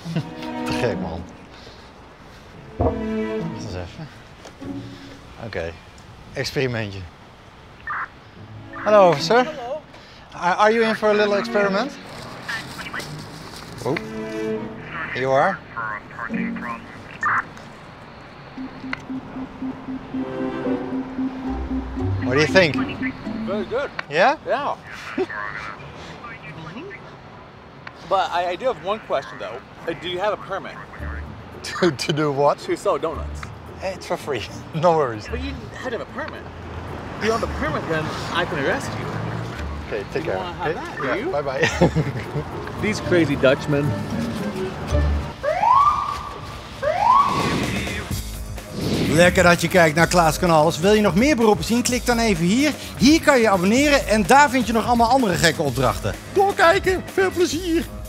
Te gek, man. Wacht eens even. Oké. Experimentje. Hello, officer. Hello. Are you in for a little experiment? Oh. You are? What do you think? Very good. Yeah? Yeah. But I do have one question though. Do you have a permit To do what? to sell donuts? It's for free. No worries. But you had to have a permit. If you don't have a permit, then I can arrest you. Okay, take You care. wanna have that, do Yeah, you? bye bye. These crazy Dutchmen. Lekker dat je kijkt naar Klaas Kanals. Wil je nog meer beroepen zien? Klik dan even hier. Hier kan je abonneren en daar vind je nog allemaal andere gekke opdrachten. Doorkijken, veel plezier!